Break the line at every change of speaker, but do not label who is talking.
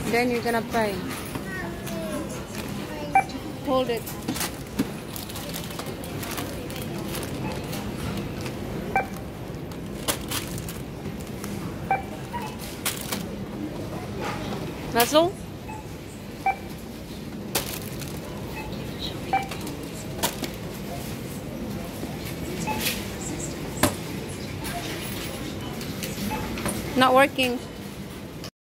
Then you're gonna pray. Hold it. That's all? Not working.